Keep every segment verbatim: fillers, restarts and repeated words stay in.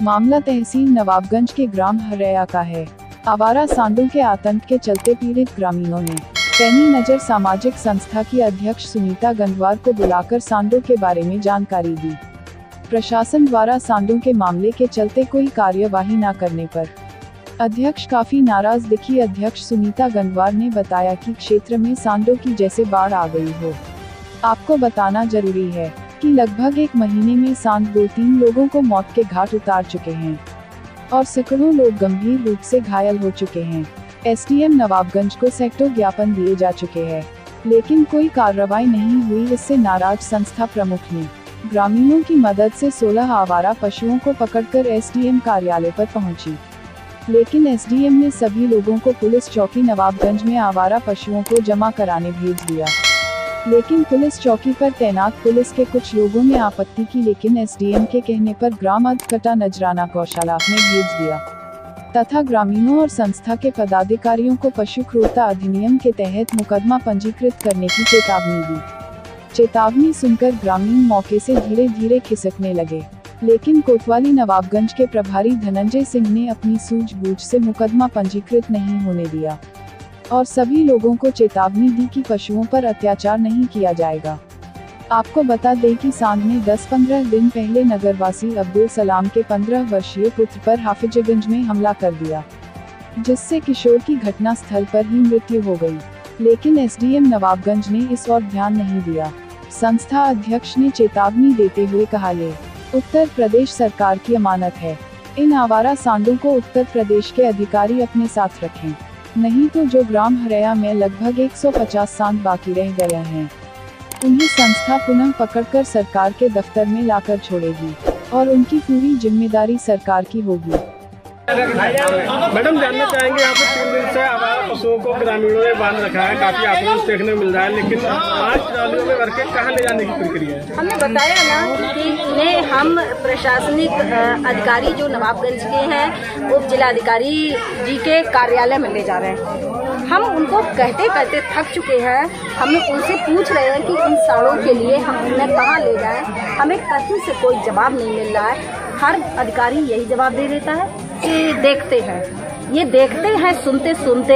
मामला तहसील नवाबगंज के ग्राम हरैया का है। आवारा सांडों के आतंक के चलते पीड़ित ग्रामीणों ने पैनी नजर सामाजिक संस्था की अध्यक्ष सुनीता गंगवार को बुलाकर सांडों के बारे में जानकारी दी। प्रशासन द्वारा सांडों के मामले के चलते कोई कार्यवाही न करने पर अध्यक्ष काफी नाराज दिखी। अध्यक्ष सुनीता गंगवार ने बताया कि क्षेत्र में सांडों की जैसे बाढ़ आ गई हो। आपको बताना जरूरी है कि लगभग एक महीने में सांड दो तीन लोगों को मौत के घाट उतार चुके हैं और सैकड़ों लोग गंभीर रूप से घायल हो चुके हैं। एसडीएम नवाबगंज को सैकड़ों ज्ञापन दिए जा चुके हैं, लेकिन कोई कार्रवाई नहीं हुई। इससे नाराज संस्था प्रमुख ने ग्रामीणों की मदद से सोलह आवारा पशुओं को पकड़कर एसडीएम कार्यालय पर पहुंची, लेकिन एसडीएम ने सभी लोगों को पुलिस चौकी नवाबगंज में आवारा पशुओं को जमा कराने भेज दिया। लेकिन पुलिस चौकी पर तैनात पुलिस के कुछ लोगों ने आपत्ति की, लेकिन एसडीएम के कहने पर ग्राम अधकटा नजराना गौशाला में भेज दिया तथा ग्रामीणों और संस्था के पदाधिकारियों को पशु क्रूरता अधिनियम के तहत मुकदमा पंजीकृत करने की चेतावनी दी। चेतावनी सुनकर ग्रामीण मौके से धीरे धीरे खिसकने लगे, लेकिन कोतवाली नवाबगंज के प्रभारी धनंजय सिंह ने अपनी सूझबूझ से मुकदमा पंजीकृत नहीं होने दिया और सभी लोगों को चेतावनी दी कि पशुओं पर अत्याचार नहीं किया जाएगा। आपको बता दें कि सांड ने दस पंद्रह दिन पहले नगरवासी अब्दुल सलाम के पंद्रह वर्षीय पुत्र पर हाफिजगंज में हमला कर दिया, जिससे किशोर की घटना स्थल पर ही मृत्यु हो गई। लेकिन एसडीएम नवाबगंज ने इस ओर ध्यान नहीं दिया। संस्था अध्यक्ष ने चेतावनी देते हुए कहा, ये उत्तर प्रदेश सरकार की अमानत है। इन आवारा सांडों को उत्तर प्रदेश के अधिकारी अपने साथ रखें, नहीं तो जो ग्राम हरैया में लगभग एक सौ पचास सांड बाकी रह गए हैं, उन्हें संस्था पुनः पकड़कर सरकार के दफ्तर में लाकर छोड़ेगी और उनकी पूरी जिम्मेदारी सरकार की होगी। मैडम, जानना चाहेंगे, यहाँ पे तीन दिन से आवारा पशुओं को ग्रामीणों ने बांध रखा है, काफी आक्रोश देखने को मिल रहा है, लेकिन आज ट्रालियों में भर के कहाँ ले जाने की प्रक्रिया है? हमने बताया ना कि इन्हें हम प्रशासनिक अधिकारी जो नवाबगंज के हैं उप जिलाधिकारी जी के कार्यालय में ले जा रहे हैं। हम उनको कहते कहते थक चुके हैं। हम उनसे पूछ रहे हैं कि इन साड़ों के लिए हम उन्हें कहाँ ले जाएं। हमें कहीं से कोई जवाब नहीं मिल रहा है। हर अधिकारी यही जवाब दे देता है कि देखते हैं। ये देखते हैं सुनते सुनते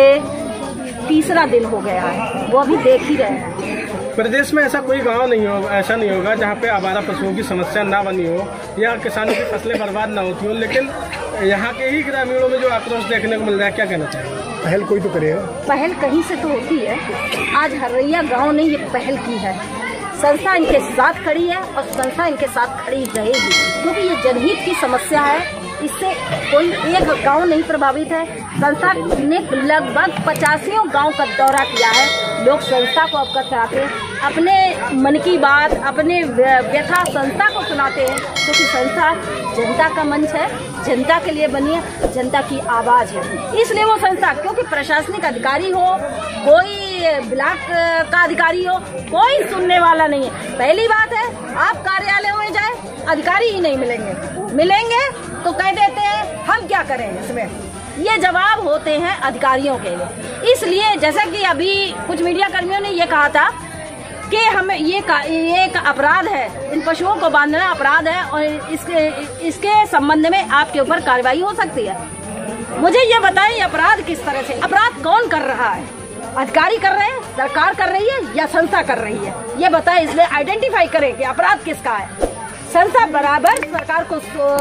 तीसरा दिन हो गया है, वो अभी देख ही रहे हैं। प्रदेश में ऐसा कोई गांव नहीं हो, ऐसा नहीं होगा जहां पे आवारा पशुओं की समस्या ना बनी हो या किसानों की फसलें बर्बाद ना होती हो, लेकिन यहाँ के ही ग्रामीणों में जो आक्रोश देखने को मिल रहा है, क्या कहना चाहिए? पहल कोई तो करेगा। पहल कहीं से तो होती है। आज हरैया गाँव ने ये पहल की है। संस्था इनके साथ खड़ी है और संस्था इनके साथ खड़ी रहेगी, क्योंकि ये जनहित की समस्या है। इससे कोई एक गांव नहीं प्रभावित है। संस्था ने लगभग पचासियों गांव का दौरा किया है। लोग संस्था को अवगत कराते हैं, अपने मन की बात, अपने व्यथा संस्था को सुनाते हैं, क्योंकि संस्था जनता का मंच है, जनता के लिए बनी है, जनता की आवाज है। इसलिए वो संस्था, क्योंकि प्रशासनिक अधिकारी हो, कोई ब्लॉक का अधिकारी हो, कोई सुनने वाला नहीं है। पहली बात है, आप कार्यालय में जाए, अधिकारी ही नहीं मिलेंगे। मिलेंगे तो कह देते हैं हम क्या करें इसमें। ये जवाब होते हैं अधिकारियों के लिए। इसलिए जैसा कि अभी कुछ मीडिया कर्मियों ने ये कहा था कि हमें ये ये एक अपराध है, इन पशुओं को बांधना अपराध है और इसके इसके संबंध में आपके ऊपर कार्रवाई हो सकती है। मुझे ये बताएं, अपराध किस तरह से, अपराध कौन कर रहा है? अधिकारी कर रहे हैं, सरकार कर रही है या संस्था कर रही है? ये बताएं। इसलिए आइडेंटिफाई करें कि अपराध किसका है। संस्था बराबर सरकार को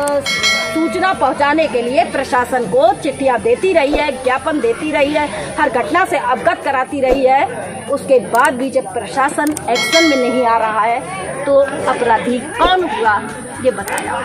सूचना पहुंचाने के लिए प्रशासन को चिट्ठियां देती रही है, ज्ञापन देती रही है, हर घटना से अवगत कराती रही है। उसके बाद भी जब प्रशासन एक्शन में नहीं आ रहा है तो अपराधी कौन हुआ, ये बताया।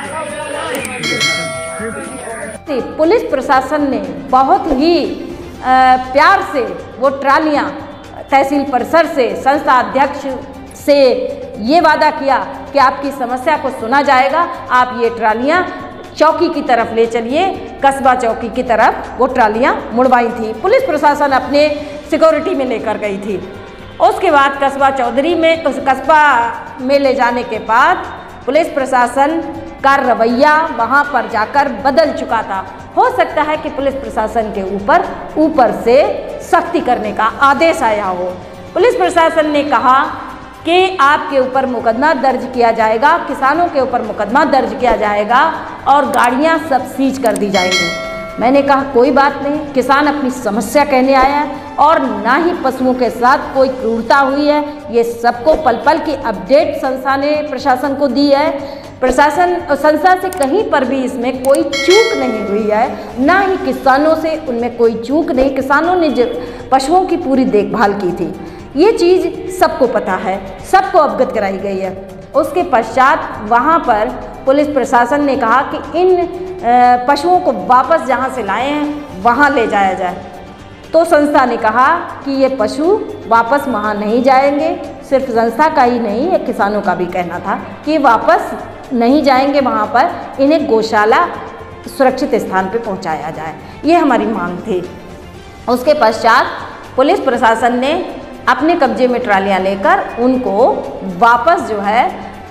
पुलिस प्रशासन ने बहुत ही प्यार से वो ट्रालियां तहसील परिसर से संस्था अध्यक्ष से ये वादा किया कि आपकी समस्या को सुना जाएगा, आप ये ट्रालियां चौकी की तरफ ले चलिए। कस्बा चौकी की तरफ वो ट्रालियां मुड़वाई थी, पुलिस प्रशासन अपने सिक्योरिटी में लेकर गई थी। उसके बाद कस्बा चौधरी में उस कस्बा में ले जाने के बाद पुलिस प्रशासन का रवैया वहाँ पर जाकर बदल चुका था। हो सकता है कि पुलिस प्रशासन के ऊपर ऊपर से सख्ती करने का आदेश आया हो। पुलिस प्रशासन ने कहा कि आपके ऊपर मुकदमा दर्ज किया जाएगा, किसानों के ऊपर मुकदमा दर्ज किया जाएगा और गाड़ियां सब सीज कर दी जाएंगी। मैंने कहा कोई बात नहीं, किसान अपनी समस्या कहने आया है और ना ही पशुओं के साथ कोई क्रूरता हुई है। ये सबको पल पल की अपडेट संस्था ने प्रशासन को दी है। प्रशासन संस्था से कहीं पर भी इसमें कोई चूक नहीं हुई है, ना ही किसानों से उनमें कोई चूक नहीं। किसानों ने जो पशुओं की पूरी देखभाल की थी, ये चीज़ सबको पता है, सबको अवगत कराई गई है। उसके पश्चात वहाँ पर पुलिस प्रशासन ने कहा कि इन पशुओं को वापस जहाँ से लाए हैं वहाँ ले जाया जाए। तो संस्था ने कहा कि ये पशु वापस वहाँ नहीं जाएंगे। सिर्फ संस्था का ही नहीं, ये किसानों का भी कहना था कि वापस नहीं जाएंगे वहाँ पर, इन्हें गौशाला सुरक्षित स्थान पे पहुँचाया जाए, ये हमारी मांग थी। उसके पश्चात पुलिस प्रशासन ने अपने कब्जे में ट्रालियाँ लेकर उनको वापस जो है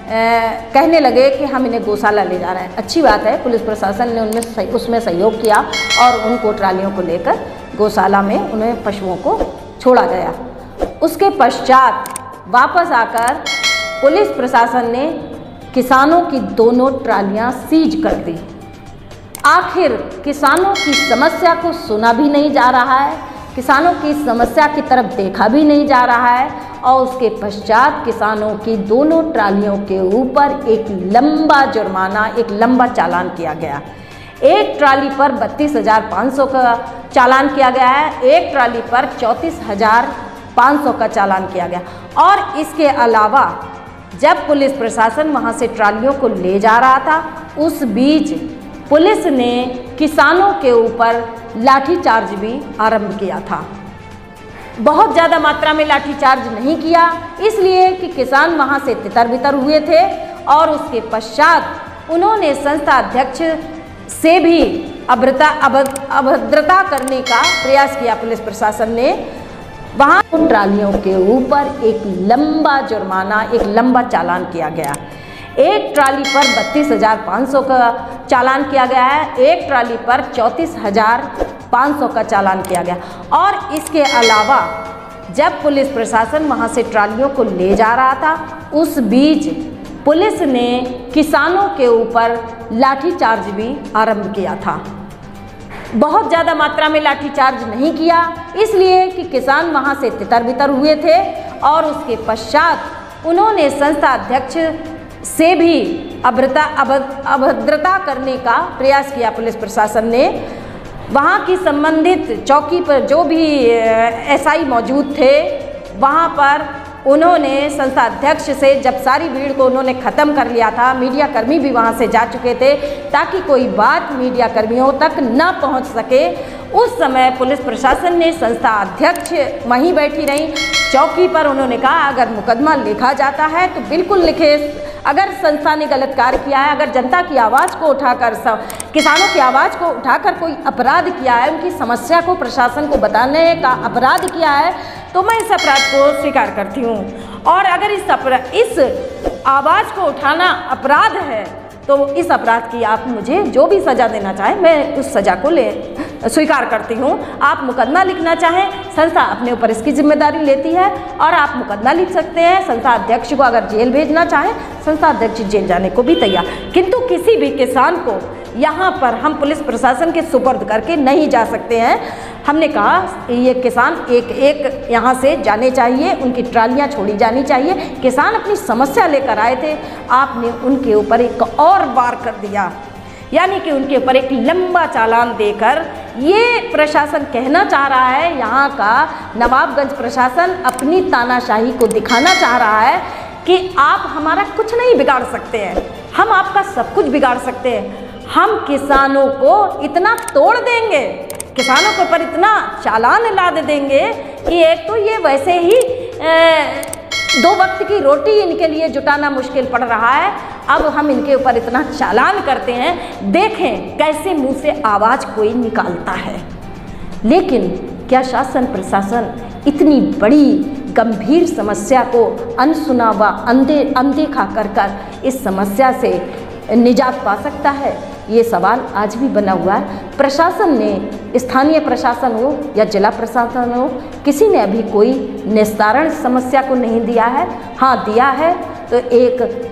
ए, कहने लगे कि हम इन्हें गौशाला ले जा रहे हैं। अच्छी बात है, पुलिस प्रशासन ने उनमें सही, उसमें सहयोग किया और उनको ट्रालियों को लेकर गौशाला में उन्हें पशुओं को छोड़ा गया। उसके पश्चात वापस आकर पुलिस प्रशासन ने किसानों की दोनों ट्रालियां सीज कर दी। आखिर किसानों की समस्या को सुना भी नहीं जा रहा है, किसानों की समस्या की तरफ देखा भी नहीं जा रहा है और उसके पश्चात किसानों की दोनों ट्रालियों के ऊपर एक लंबा जुर्माना, एक लंबा चालान किया गया। एक ट्राली पर बत्तीस हज़ार पाँच सौ का चालान किया गया है, एक ट्राली पर चौंतीस हज़ार पाँच सौ का चालान किया गया। और इसके अलावा जब पुलिस प्रशासन वहाँ से ट्रालियों को ले जा रहा था, उस बीच पुलिस ने किसानों के ऊपर लाठीचार्ज भी आरंभ किया था। बहुत ज़्यादा मात्रा में लाठीचार्ज नहीं किया, इसलिए कि किसान वहाँ से तितर बितर हुए थे और उसके पश्चात उन्होंने संस्था अध्यक्ष से भी अभद्रता अभद्रता करने का प्रयास किया। पुलिस प्रशासन ने वहाँ उन ट्रालियों के ऊपर एक लंबा जुर्माना, एक लंबा चालान किया गया। एक ट्राली पर बत्तीस हज़ार पाँच सौ का चालान किया गया है, एक ट्राली पर चौंतीस हज़ार पाँच सौ का चालान किया गया। और इसके अलावा जब पुलिस प्रशासन वहाँ से ट्रालियों को ले जा रहा था, उस बीच पुलिस ने किसानों के ऊपर लाठीचार्ज भी आरंभ किया था। बहुत ज़्यादा मात्रा में लाठीचार्ज नहीं किया, इसलिए कि किसान वहाँ से तितर बितर हुए थे और उसके पश्चात उन्होंने संस्था अध्यक्ष से भी अभद्रता अभद्रता करने का प्रयास किया। पुलिस प्रशासन ने वहाँ की संबंधित चौकी पर जो भी एसआई मौजूद थे, वहाँ पर उन्होंने संस्था अध्यक्ष से जब सारी भीड़ को उन्होंने ख़त्म कर लिया था, मीडिया कर्मी भी वहाँ से जा चुके थे ताकि कोई बात मीडिया कर्मियों तक न पहुँच सके, उस समय पुलिस प्रशासन ने संस्था अध्यक्ष वहीं बैठी रहीं चौकी पर। उन्होंने कहा अगर मुकदमा लिखा जाता है तो बिल्कुल लिखे, अगर संस्था ने गलत कार्य किया है, अगर जनता की आवाज़ को उठाकर, किसानों की आवाज़ को उठाकर कोई अपराध किया है, उनकी समस्या को प्रशासन को बताने का अपराध किया है, तो मैं इस अपराध को स्वीकार करती हूँ। और अगर इस अपराध इस आवाज़ को उठाना अपराध है तो इस अपराध की आप मुझे जो भी सज़ा देना चाहें, मैं उस सज़ा को ले स्वीकार करती हूँ। आप मुकदमा लिखना चाहें, संस्था अपने ऊपर इसकी जिम्मेदारी लेती है और आप मुकदमा लिख सकते हैं। संस्था अध्यक्ष को अगर जेल भेजना चाहें, संस्था अध्यक्ष जेल जाने को भी तैयार, किंतु किसी भी किसान को यहाँ पर हम पुलिस प्रशासन के सुपर्द करके नहीं जा सकते हैं। हमने कहा ये किसान एक एक यहाँ से जाने चाहिए, उनकी ट्रालियाँ छोड़ी जानी चाहिए। किसान अपनी समस्या लेकर आए थे, आपने उनके ऊपर एक और वार कर दिया, यानी कि उनके ऊपर एक लंबा चालान देकर ये प्रशासन कहना चाह रहा है, यहाँ का नवाबगंज प्रशासन अपनी तानाशाही को दिखाना चाह रहा है कि आप हमारा कुछ नहीं बिगाड़ सकते हैं, हम आपका सब कुछ बिगाड़ सकते हैं। हम किसानों को इतना तोड़ देंगे, किसानों के ऊपर इतना चालान लाद देंगे कि एक तो ये वैसे ही ए, दो वक्त की रोटी इनके लिए जुटाना मुश्किल पड़ रहा है, अब हम इनके ऊपर इतना चालान करते हैं, देखें कैसे मुंह से आवाज़ कोई निकालता है। लेकिन क्या शासन प्रशासन इतनी बड़ी गंभीर समस्या को अनसुना व अंधे अनदेखा कर कर इस समस्या से निजात पा सकता है? ये सवाल आज भी बना हुआ है। प्रशासन ने, स्थानीय प्रशासन हो या जिला प्रशासन हो, किसी ने अभी कोई निस्तारण समस्या को नहीं दिया है। हाँ, दिया है तो एक